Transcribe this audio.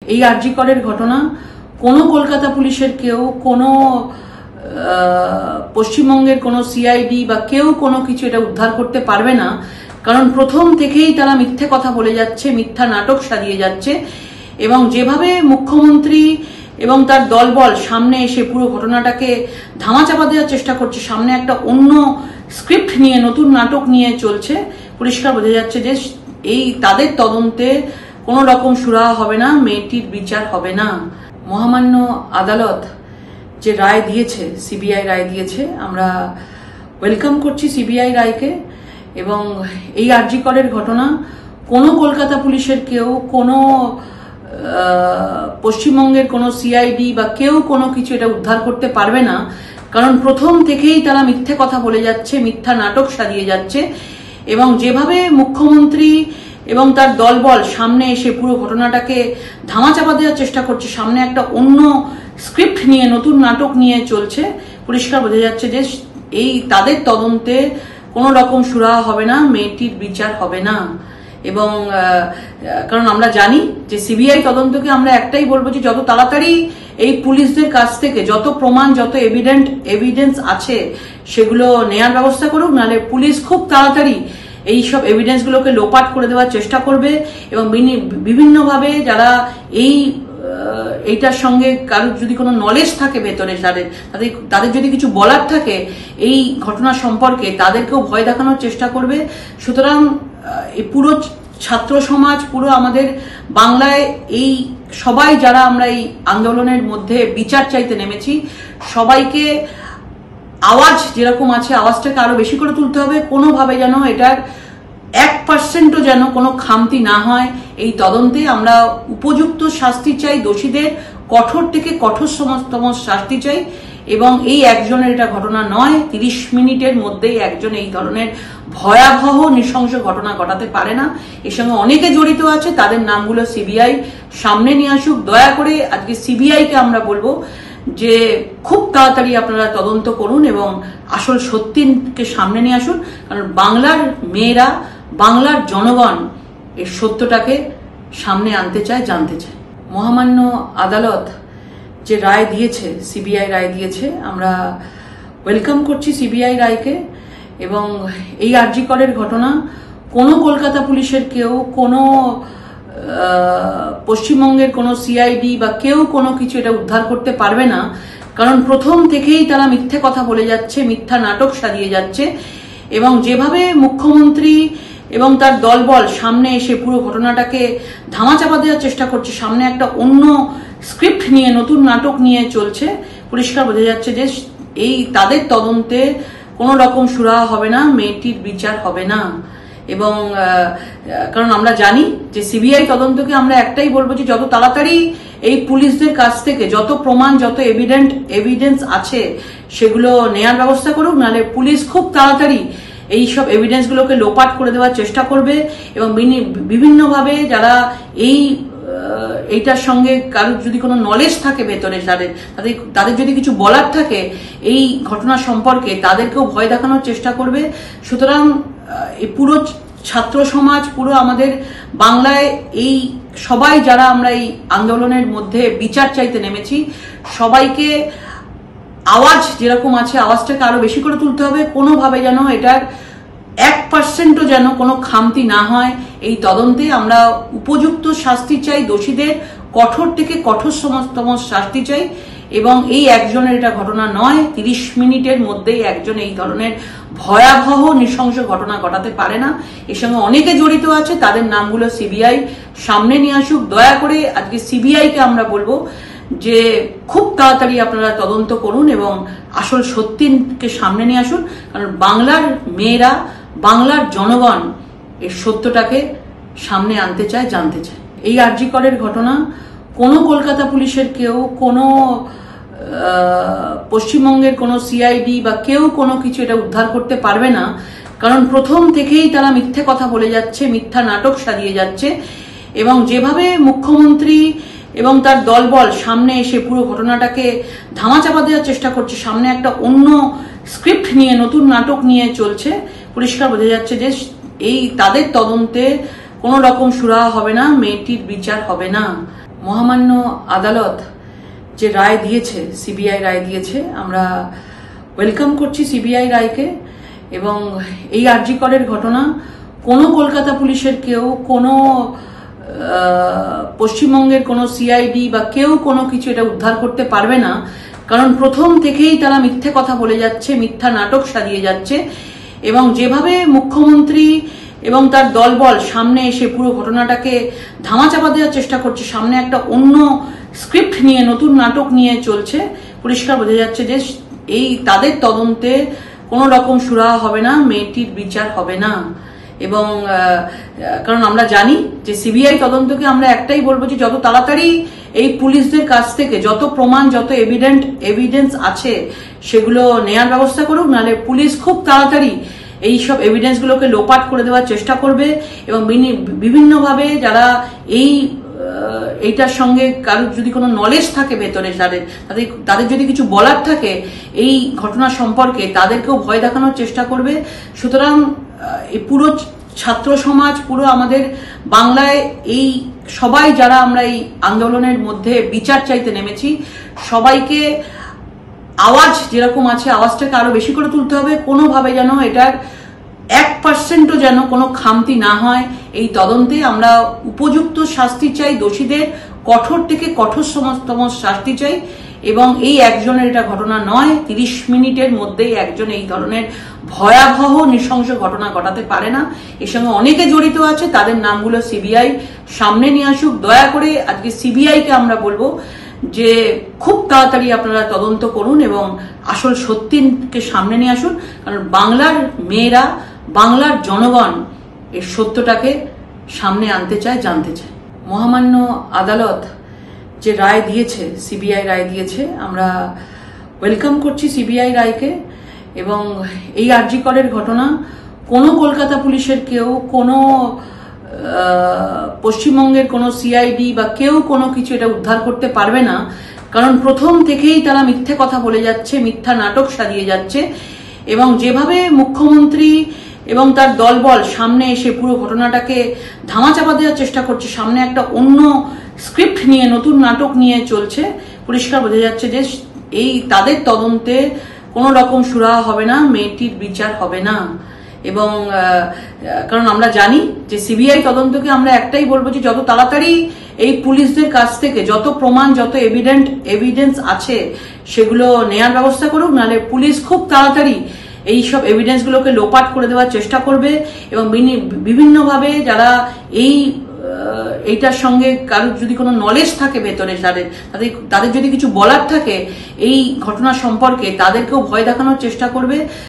এই আরজি করের ঘটনা কোনো কলকাতা পুলিশের কেউ, কোনো পশ্চিমবঙ্গের কোনো সিআইডি বা কেউ কোনো কিছু এটা উদ্ধার করতে পারবে না। কারণ প্রথম থেকেই তারা মিথ্যে কথা বলে যাচ্ছে, মিথ্যা নাটক সাজিয়ে যাচ্ছে এবং যেভাবে মুখ্যমন্ত্রী এবং তার দলবল সামনে এসে পুরো ঘটনাটাকে ধামাচাপা দেওয়ার চেষ্টা করছে, সামনে একটা অন্য স্ক্রিপ্ট নিয়ে, নতুন নাটক নিয়ে চলছে, পরিষ্কার বোঝা যাচ্ছে যে এই তাদের তদন্তে কোনো রকম সুরাহা হবে না, মেয়েটির বিচার হবে না। মহামান্য আদালত যে রায় দিয়েছে, সিবিআই রায় দিয়েছে, আমরা ওয়েলকাম করছি সিবিআই রায়কে। এবং এই আরজি করের ঘটনা কোনো কলকাতা পুলিশের কেউ, কোনো পশ্চিমবঙ্গের কোনো সিআইডি বা কেউ কোনো কিছু এটা উদ্ধার করতে পারবে না। কারণ প্রথম থেকেই তারা মিথ্যে কথা বলে যাচ্ছে, মিথ্যা নাটক সাজিয়ে যাচ্ছে এবং যেভাবে মুখ্যমন্ত্রী এবং তার দলবল সামনে এসে পুরো ঘটনাটাকে ধামাচাপা দেওয়ার চেষ্টা করছে, সামনে একটা অন্য স্ক্রিপ্ট নিয়ে, নতুন নাটক নিয়ে চলছে, পরিষ্কার বোঝা যাচ্ছে যে এই তাদের তদন্তে কোনো রকম সুরাহা হবে না, মেয়েটির বিচার হবে না। এবং কারণ আমরা জানি যে সিবিআই তদন্তকে আমরা একটাই বলবো যে যত তাড়াতাড়ি এই পুলিশদের কাছ থেকে যত প্রমাণ, যত এভিডেন্স আছে সেগুলো নেয়ার ব্যবস্থা করুক, নাহলে পুলিশ খুব তাড়াতাড়ি এইসব এভিডেন্সগুলোকে লোপাট করে দেওয়ার চেষ্টা করবে এবং বিভিন্নভাবে যারা এইটার সঙ্গে কারোর যদি কোনো নলেজ থাকে ভেতরে, তাদের যদি কিছু বলার থাকে এই ঘটনা সম্পর্কে, তাদেরকেও ভয় দেখানোর চেষ্টা করবে। সুতরাং এই পুরো ছাত্র সমাজ, পুরো আমাদের বাংলায় এই সবাই যারা আমরা এই আন্দোলনের মধ্যে বিচার চাইতে নেমেছি, সবাইকে আওয়াজ যেরকম আছে আওয়াজটাকে আরো বেশি করে তুলতে হবে। কোনোভাবে যেন এটার 1%ও যেন কোনো খামতি না হয় এই তদন্তে। আমরা উপযুক্ত শাস্তি চাই, দোষীদের কঠোর থেকে কঠোরতম শাস্তি চাই। এবং এই একজনের এটা ঘটনা নয়, 30 মিনিটের মধ্যেই একজন এই ধরনের ভয়াবহ নৃশংস ঘটনা ঘটাতে পারে না। এর সঙ্গে অনেকে জড়িত আছে, তাদের নামগুলো সিবিআই সামনে নিয়ে আসুক। দয়া করে আজকে সিবিআইকে আমরা বলবো যে খুব তাড়াতাড়ি আপনারা তদন্ত করুন এবং আসল সত্যিকে সামনে নিয়ে আসুন। কারণ বাংলার মেয়েরা, বাংলার জনগণ এর সত্যটাকে সামনে আনতে চায়, জানতে চায়। মহামান্য আদালত যে রায় দিয়েছে, সিবিআই রায় দিয়েছে, আমরা ওয়েলকাম করছি সিবিআই রায়কে। এবং এই আরজি করের ঘটনা কোনো কলকাতা পুলিশের কেউ, কোনো পশ্চিমবঙ্গের কোনো সিআইডি বা কেউ কোনো কিছু এটা উদ্ধার করতে পারবে না। কারণ প্রথম থেকেই তারা মিথ্যে কথা বলে যাচ্ছে, মিথ্যা নাটক সাজিয়ে যাচ্ছে এবং যেভাবে মুখ্যমন্ত্রী এবং তার দলবল সামনে এসে পুরো ঘটনাটাকে ধামাচাপা দেওয়ার চেষ্টা করছে, সামনে একটা অন্য স্ক্রিপ্ট নিয়ে, নতুন নাটক নিয়ে চলছে, পরিষ্কার বোঝা যাচ্ছে যে এই তাদের তদন্তে কোনো রকম সুরাহা হবে না, মেয়েটির বিচার হবে না। এবং কারণ আমরা জানি যে সিবিআই তদন্তকে আমরা একটাই বলবো যে যত তাড়াতাড়ি এই পুলিশদের কাছ থেকে যত প্রমাণ, যত এভিডেন্স আছে সেগুলো নেয়ার ব্যবস্থা করুক, নাহলে পুলিশ খুব তাড়াতাড়ি এইসব এভিডেন্সগুলোকে লোপাট করে দেওয়ার চেষ্টা করবে এবং বিভিন্নভাবে যারা এইটার সঙ্গে কারোর যদি কোনো নলেজ থাকে ভেতরে, তাদের যদি কিছু বলার থাকে এই ঘটনা সম্পর্কে, তাদেরকেও ভয় দেখানোর চেষ্টা করবে। সুতরাং এই পুরো ছাত্র সমাজ, পুরো আমাদের বাংলায় এই সবাই যারা আমরা এই আন্দোলনের মধ্যে বিচার চাইতে নেমেছি, সবাইকে আওয়াজ যেরকম আছে আওয়াজটাকে আরো বেশি করে তুলতে হবে। কোনোভাবে যেন এটার 1%ও যেন কোনো খামতি না হয় এই তদন্তে। আমরা উপযুক্ত শাস্তি চাই, দোষীদের কঠোর থেকে কঠোরতম শাস্তি চাই। এবং এই একজনের এটা ঘটনা নয়, 30 মিনিটের মধ্যেই একজন এই ধরনের ভয়াবহ নৃশংস ঘটনা ঘটাতে পারে না। এর সঙ্গে অনেকে জড়িত আছে, তাদের নামগুলো সিবিআই সামনে নিয়ে আসুক। দয়া করে আজকে সিবিআইকে আমরা বলবো যে খুব তাড়াতাড়ি আপনারা তদন্ত করুন এবং আসল সত্যিকে সামনে নিয়ে আসুন। কারণ বাংলার মেয়েরা, বাংলার জনগণ এর সত্যটাকে সামনে আনতে চায়, জানতে চায়। এই আরজি করের ঘটনা কোনো কলকাতা পুলিশের কেউ, কোনো পশ্চিমবঙ্গের কোনো সিআইডি বা কেউ কোনো কিছু এটা উদ্ধার করতে পারবে না। কারণ প্রথম থেকেই তারা মিথ্যে কথা বলে যাচ্ছে, মিথ্যা নাটক সাজিয়ে যাচ্ছে এবং যেভাবে মুখ্যমন্ত্রী এবং তার দলবল সামনে এসে পুরো ঘটনাটাকে ধামাচাপা দেওয়ার চেষ্টা করছে, সামনে একটা অন্য স্ক্রিপ্ট নিয়ে, নতুন নাটক নিয়ে চলছে, পরিষ্কার বোঝা যাচ্ছে যে এই তাদের তদন্তে কোনো রকম সুরাহা হবে না, মেয়েটির বিচার হবে না। মহামান্য আদালত যে রায় দিয়েছে, সিবিআই রায় দিয়েছে, আমরা ওয়েলকাম করছি সিবিআই রায়কে। এবং এই আরজি করের ঘটনা কোনো কলকাতা পুলিশের কেউ, কোনো পশ্চিমবঙ্গের কোনো সিআইডি বা কেউ কোনো কিছু এটা উদ্ধার করতে পারবে না। কারণ প্রথম থেকেই তারা মিথ্যে কথা বলে যাচ্ছে, মিথ্যা নাটক সাজিয়ে যাচ্ছে। এবং যেভাবে মুখ্যমন্ত্রী এবং তার দলবল সামনে এসে পুরো ঘটনাটাকে ধামাচাপা দেওয়ার চেষ্টা করছে, সামনে একটা অন্য স্ক্রিপ্ট নিয়ে, নতুন নাটক নিয়ে চলছে, পরিষ্কার বোঝা যাচ্ছে যে এই তাদের তদন্তে কোনো রকম সুরাহা হবে না, মেয়েটির বিচার হবে না। এবং কারণ আমরা জানি যে সিবিআই তদন্তকে আমরা একটাই বলবো যে যত তাড়াতাড়ি এই পুলিশদের কাছ থেকে যত প্রমাণ, যত এভিডেন্স আছে সেগুলো নেয়ার ব্যবস্থা করুক, নাহলে পুলিশ খুব তাড়াতাড়ি এইসব এভিডেন্সগুলোকে লোপাট করে দেওয়ার চেষ্টা করবে। এবং বিভিন্নভাবে যারা এইটার সঙ্গে কারোর যদি কোনো নলেজ থাকে ভেতরে, তাদের যদি কিছু বলার থাকে এই ঘটনা সম্পর্কে, তাদেরকেও ভয় দেখানোর চেষ্টা করবে। সুতরাং এই পুরো ছাত্র সমাজ, পুরো আমাদের বাংলায় এই সবাই যারা আমরা এই আন্দোলনের মধ্যে বিচার চাইতে নেমেছি, সবাইকে আওয়াজ যেরকম আছে আওয়াজটাকে আরো বেশি করে তুলতে হবে। কোনোভাবে যেন এটার 1%ও যেন কোনো খামতি না হয় এই তদন্তে। আমরা উপযুক্ত শাস্তি চাই, দোষীদের কঠোর থেকে কঠোরতম শাস্তি চাই। এবং এই একজনের এটা ঘটনা নয়, 30 মিনিটের মধ্যেই একজন এই ধরনের ভয়াবহ নৃশংস ঘটনা ঘটাতে পারে না। এর সঙ্গে অনেকে জড়িত আছে, তাদের নামগুলো সিবিআই সামনে নিয়ে আসুক। দয়া করে আজকে সিবিআইকে আমরা বলবো যে খুব তাড়াতাড়ি আপনারা তদন্ত করুন এবং আসল সত্যিকে সামনে নিয়ে আসুন। কারণ বাংলার মেয়েরা, বাংলার জনগণ এর সত্যটাকে সামনে আনতে চায়, জানতে চায়। মহামান্য আদালত যে রায় দিয়েছে, সিবিআই রায় দিয়েছে, আমরা ওয়েলকাম করছি সিবিআই রায়কে। এবং এই আরজি করের ঘটনা কোনো কলকাতা পুলিশের কেউ, কোনো পশ্চিমবঙ্গের কোনো সিআইডি বা কেউ কোনো কিছু এটা উদ্ধার করতে পারবে না। কারণ প্রথম থেকেই তারা মিথ্যে কথা বলে যাচ্ছে, মিথ্যা নাটক সাজিয়ে যাচ্ছে। এবং যেভাবে মুখ্যমন্ত্রী এবং তার দলবল সামনে এসে পুরো ঘটনাটাকে ধামাচাপা দেওয়ার চেষ্টা করছে, সামনে একটা অন্য স্ক্রিপ্ট নিয়ে, নতুন নাটক নিয়ে চলছে, পরিষ্কার বোঝা যাচ্ছে যে এই তাদের তদন্তে কোনো রকম সুরাহা হবে না, মেয়েটির বিচার হবে না। এবং কারণ আমরা জানি যে সিবিআই তদন্তকে আমরা একটাই বলবো যে যত তাড়াতাড়ি এই পুলিশদের কাছ থেকে যত প্রমাণ, যত এভিডেন্স আছে সেগুলো নেয়ার ব্যবস্থা করুক, নাহলে পুলিশ খুব তাড়াতাড়ি এইসব এভিডেন্সগুলোকে লোপাট করে দেওয়ার চেষ্টা করবে। এবং বিভিন্নভাবে যারা এইটার সঙ্গে কারোর যদি কোনো নলেজ থাকে ভেতরে, তাদের যদি কিছু বলার থাকে এই ঘটনা সম্পর্কে, তাদেরকেও ভয় দেখানোর চেষ্টা করবে।